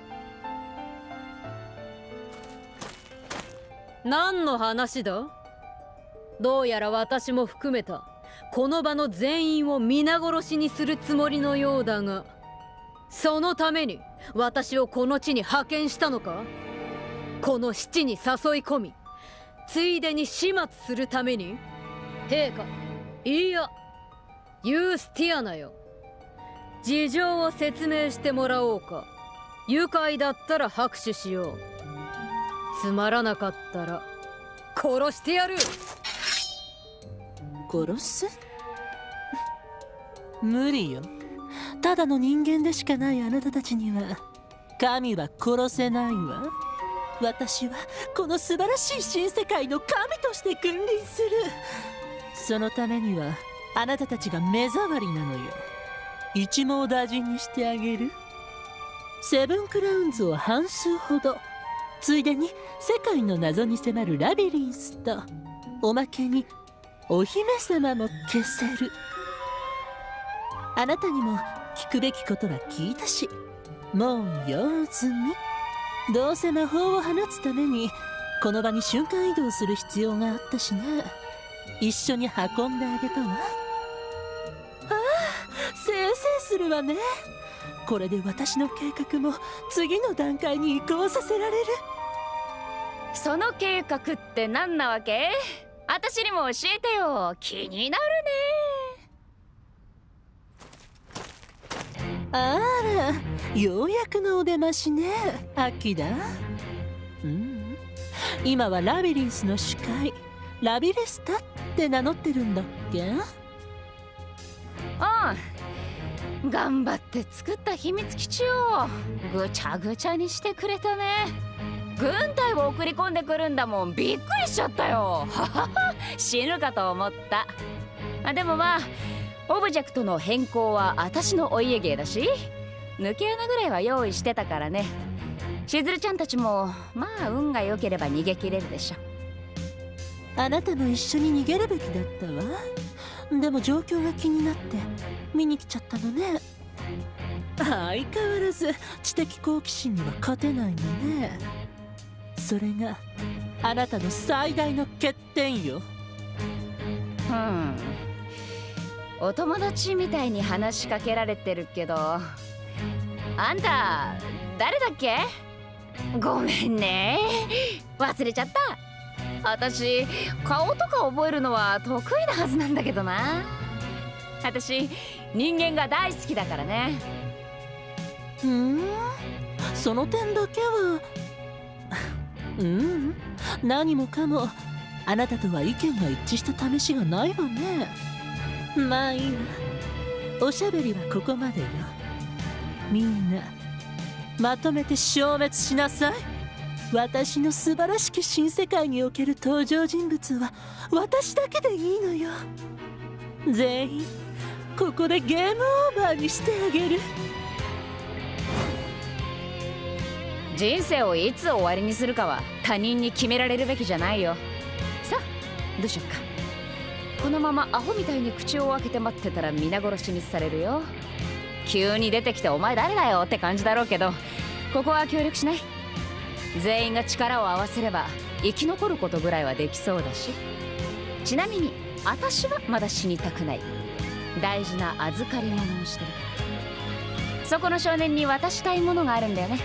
何の話だ？どうやら私も含めたこの場の全員を皆殺しにするつもりのようだが、そのために私をこの地に派遣したのか？この七に誘い込み、ついでに始末するために？陛下、いやユースティアナよ、事情を説明してもらおうか。愉快だったら拍手しよう。つまらなかったら殺してやる。 殺す？無理よ。ただの人間でしかないあなたたちには神は殺せないわ。私はこの素晴らしい新世界の神として君臨する。そのためにはあなたたちが目障りなのよ。一網打尽にしてあげる。セブンクラウンズを半数ほど、ついでに世界の謎に迫るラビリンスと、おまけにお姫様も消せる。あなたにも聞くべきことは聞いたし、もう用済み。どうせ魔法を放つためにこの場に瞬間移動する必要があったしね。一緒に運んであげたわ。ああ、せいせいするわね。これで私の計画も次の段階に移行させられる。 その計画って何なわけ？私にも教えてよ、気になるね。 あら、ようやくのお出ましね、アキラ。今はラビリンスの主会ラビレスタって名乗ってるんだっけ？ 頑張って作った秘密基地をぐちゃぐちゃにしてくれたね。軍隊を送り込んでくるんだもん。びっくりしちゃったよ。死ぬかと思った。でもまあオブジェクトの変更は私のお家芸だし、抜け穴ぐらいは用意してたからね。しずるちゃんたちもまあ運が良ければ逃げ切れるでしょ。 あなたも一緒に逃げるべきだったわ。でも状況が気になって見に来ちゃったのね。 相変わらず知的好奇心には勝てないのね。それがあなたの最大の欠点よ。 お友達みたいに話しかけられてるけど、あんた誰だっけ？ごめんね、忘れちゃった。私顔とか覚えるのは得意なはずなんだけどな。私人間が大好きだからね。 その点だけは何もかもあなたとは意見が一致した試しがないわね。まあいいわ、おしゃべりはここまでよ。みんなまとめて消滅しなさい。私の素晴らしき新世界における登場人物は私だけでいいのよ。全員ここでゲームオーバーにしてあげる。 人生をいつ終わりにするかは他人に決められるべきじゃないよ。さあどうしよっか。このままアホみたいに口を開けて待ってたら皆殺しにされるよ。急に出てきてお前誰だよって感じだろうけど、ここは協力しない？全員が力を合わせれば生き残ることぐらいはできそうだし。ちなみに私はまだ死にたくない。大事な預かり物をしてる。そこの少年に渡したいものがあるんだよね。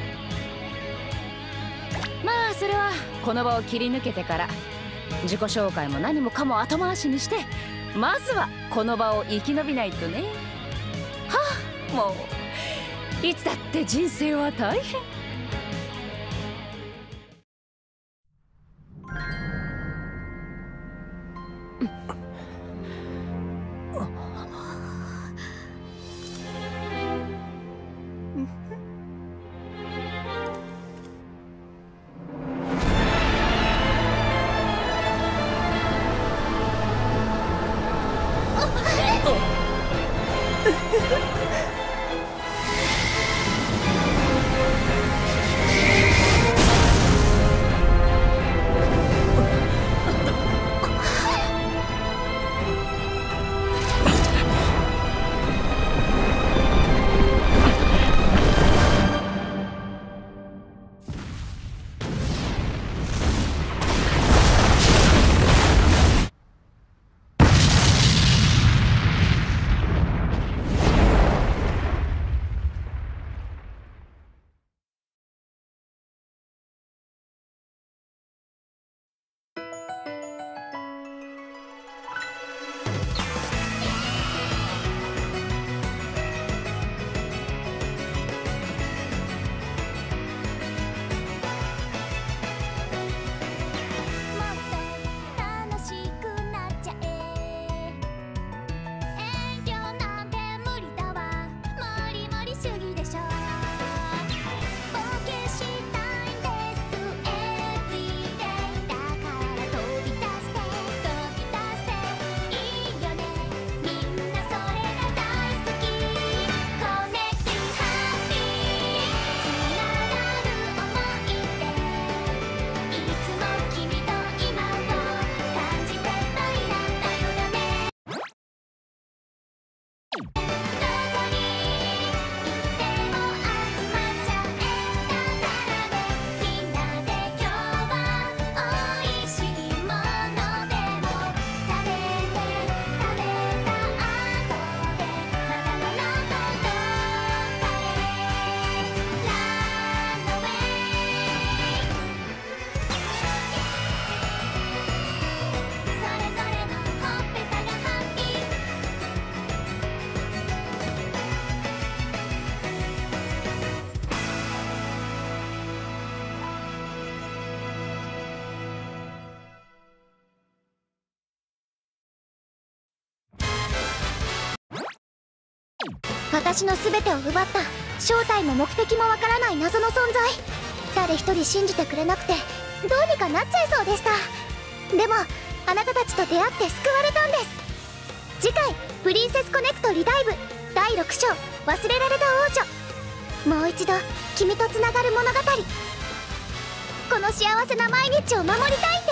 まあそれはこの場を切り抜けてから自己紹介も何もかも後回しにして、まずはこの場を生き延びないとね。はあ、もういつだって人生は大変。 私の全てを奪った正体も目的もわからない謎の存在。誰一人信じてくれなくてどうにかなっちゃいそうでした。でもあなたたちと出会って救われたんです。次回「プリンセスコネクトリダイブ」第6章「忘れられた王女」。もう一度君とつながる物語。この幸せな毎日を守りたいんです。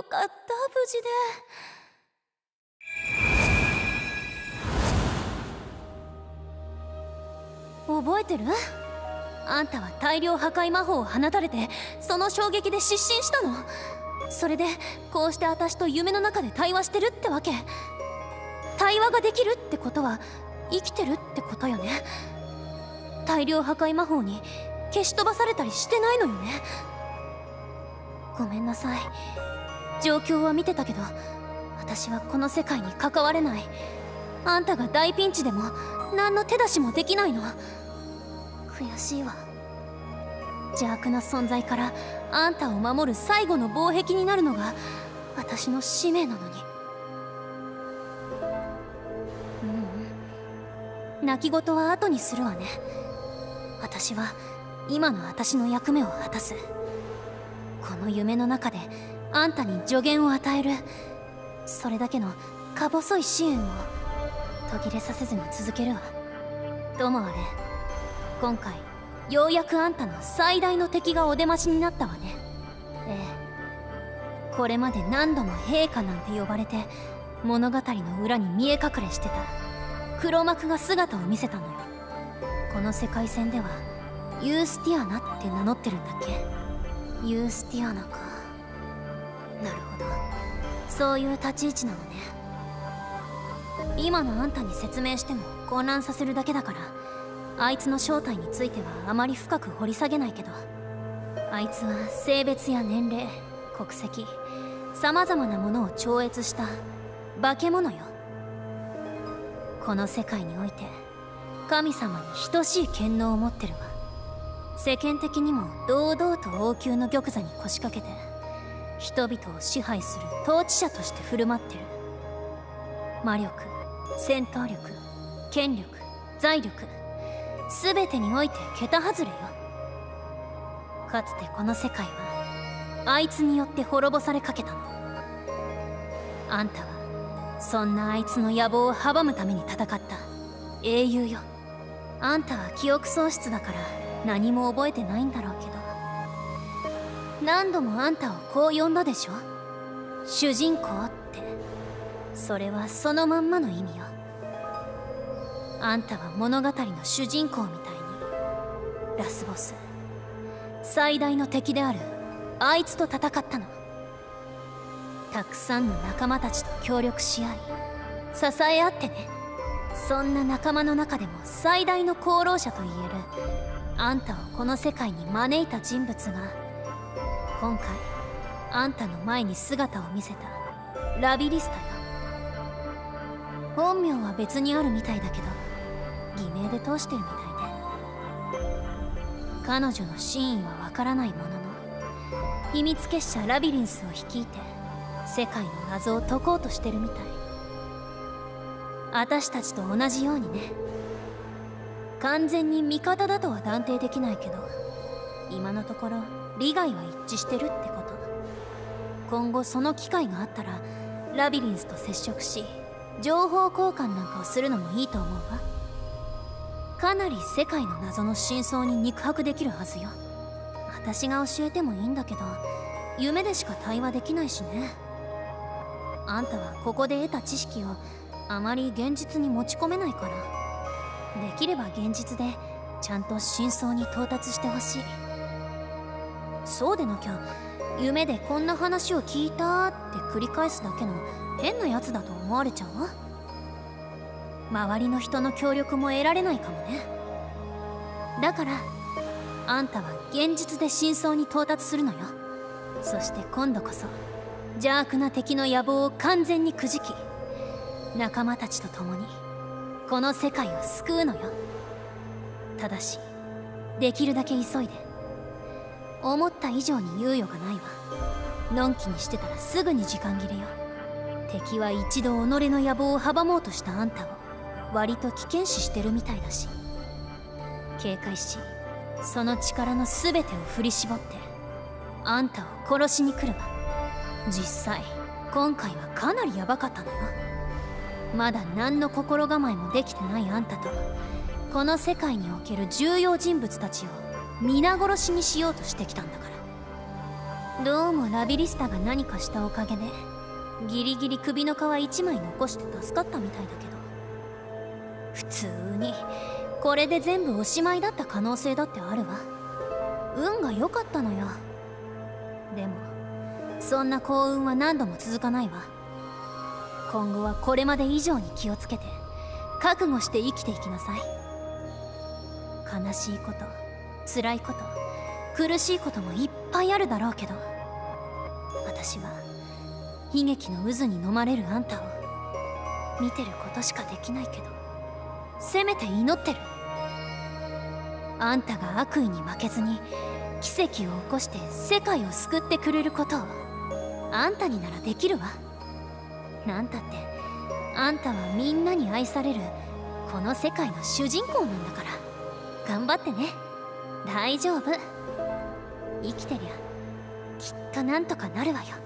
よかった、無事で。覚えてる？あんたは大量破壊魔法を放たれて、その衝撃で失神したの。それでこうして私と夢の中で対話してるってわけ。対話ができるってことは生きてるってことよね。大量破壊魔法に消し飛ばされたりしてないのよね。ごめんなさい。状況は見てたけど、私はこの世界に関われない。あんたが大ピンチでも何の手出しもできないの。悔しいわ。邪悪な存在からあんたを守る最後の防壁になるのが私の使命なのに。泣き言は後にするわね。私は今の私の役目を果たす。この夢の中であんたに助言を与える、それだけのか細い支援を途切れさせずに続けるわ。ともあれ、今回ようやくあんたの最大の敵がお出ましになったわね。ええ、これまで何度も陛下なんて呼ばれて物語の裏に見え隠れしてた黒幕が姿を見せたのよ。この世界線ではユースティアナって名乗ってるんだっけ。ユースティアナか。なるほど、そういう立ち位置なのね。今のあんたに説明しても混乱させるだけだから、あいつの正体についてはあまり深く掘り下げないけど、あいつは性別や年齢、国籍、さまざまなものを超越した化け物よ。この世界において神様に等しい権能を持ってるわ。世間的にも堂々と王宮の玉座に腰掛けて人々を支配する統治者として振る舞ってる。魔力、戦闘力、権力、財力、全てにおいて桁外れよ。かつてこの世界はあいつによって滅ぼされかけたの。あんたはそんなあいつの野望を阻むために戦った英雄よ。あんたは記憶喪失だから何も覚えてないんだろうけど、何度もあんたをこう呼んだでしょ。主人公って。それはそのまんまの意味よ。あんたは物語の主人公みたいにラスボス、最大の敵であるあいつと戦ったの。たくさんの仲間たちと協力し合い支え合ってね。そんな仲間の中でも最大の功労者といえるあんたをこの世界に招いた人物が今回あんたの前に姿を見せたラビリスタよ。本名は別にあるみたいだけど偽名で通してるみたいね。彼女の真意はわからないものの、秘密結社ラビリンスを率いて世界の謎を解こうとしてるみたい。私たちと同じようにね。完全に味方だとは断定できないけど、今のところ利害は一致してるってこと。今後その機会があったらラビリンスと接触し情報交換なんかをするのもいいと思うわ。かなり世界の謎の真相に肉薄できるはずよ。私が教えてもいいんだけど、夢でしか対話できないしね。あんたはここで得た知識をあまり現実に持ち込めないから、できれば現実でちゃんと真相に到達してほしい。そうでなきゃ夢でこんな話を聞いたって繰り返すだけの変なやつだと思われちゃうわ。周りの人の協力も得られないかもね。だからあんたは現実で真相に到達するのよ。そして今度こそ邪悪な敵の野望を完全にくじき、仲間たちと共にこの世界を救うのよ。ただしできるだけ急いで。思った以上に猶予がないわ。のんきにしてたらすぐに時間切れよ。敵は一度己の野望を阻もうとしたあんたを割と危険視してるみたいだし、警戒しその力の全てを振り絞ってあんたを殺しに来るわ。実際今回はかなりヤバかったのよ。まだ何の心構えもできてないあんたとこの世界における重要人物たちを皆殺しにしようとしてきたんだから。 どうもラビリスタが何かしたおかげでギリギリ首の皮一枚残して助かったみたいだけど、普通にこれで全部おしまいだった可能性だってあるわ。運が良かったのよ。でもそんな幸運は何度も続かないわ。今後はこれまで以上に気をつけて覚悟して生きていきなさい。悲しいこと、辛いこと、苦しいこともいっぱいあるだろうけど、私は悲劇の渦に飲まれるあんたを見てることしかできないけど、せめて祈ってる。あんたが悪意に負けずに奇跡を起こして世界を救ってくれることをあんたにならできるわ。なんたってあんたはみんなに愛されるこの世界の主人公なんだから。頑張ってね。大丈夫。生きてりゃきっとなんとかなるわよ。